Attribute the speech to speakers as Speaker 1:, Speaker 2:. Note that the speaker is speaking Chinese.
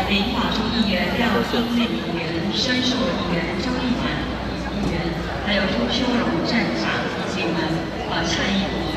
Speaker 1: 林法中议员廖英丽议员、申硕议员、周一凡议员，还有朱修荣站长以及我们蔡义国